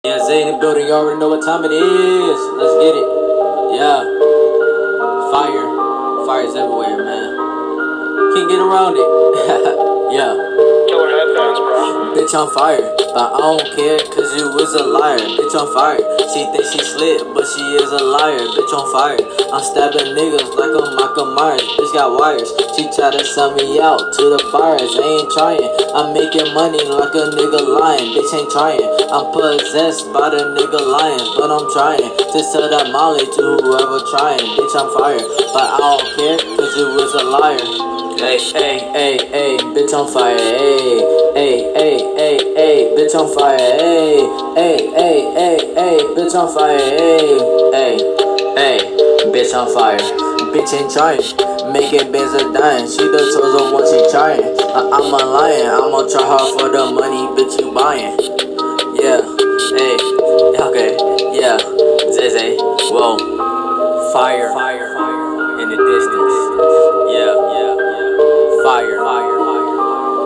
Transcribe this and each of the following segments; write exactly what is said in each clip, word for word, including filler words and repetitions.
Yeah, Zay in the building, you already know what time it is. Let's get it. Yeah. Fire. Fire's everywhere, man. Can't get around it. Yeah. Killer headphones, bro. Bitch on fire, but I don't care, cause you was a liar. Bitch on fire, she thinks she slick, but she is a liar. Bitch on fire, I'm stabbing niggas like a Michael Myers. Bitch got wires, she try to sell me out to the buyers. I ain't trying, I'm making money like a nigga lying. Bitch ain't trying, I'm possessed by the nigga lying. But I'm trying to sell that molly to whoever trying. Bitch on fire, but I don't care, cause you was a liar. Hey, hey, hey, hey, bitch on fire, hey, hey, hey, hey, hey, bitch on fire, hey, hey, hey, hey, hey, bitch on fire, hey, hey, hey, bitch on fire, bitch ain't trying, make it bands are dying, she the chosen one, she trying, I I'm a lion, I'ma try hard for the money, bitch you buying, yeah, hey, okay, yeah, Zay, whoa, fire, fire, fire, in the distance, yeah, yeah. Fire, fire, fire,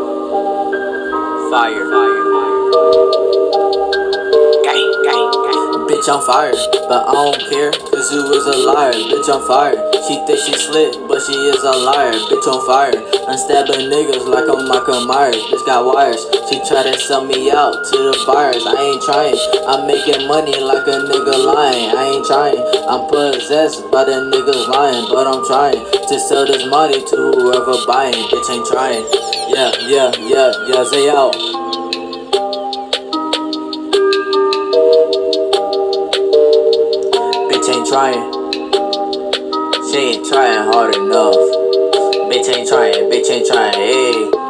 fire, fire, fire. Gang, gang, gang. Bitch on fire, but I don't care, cause you is a liar. Bitch on fire, she thinks she slick, but she is a liar. Bitch on fire, I'm stabbing niggas like a Michael Myers. Bitch got wires, she try to sell me out to the buyers. I ain't trying, I'm making money like a nigga lying. I ain't trying, I'm possessed by the niggas lying. But I'm trying to sell this money to whoever buying. Bitch ain't trying, yeah, yeah, yeah, yeah, say out. Bitch ain't trying, she ain't trying hard enough. Bitch ain't trying, bitch ain't trying, hey.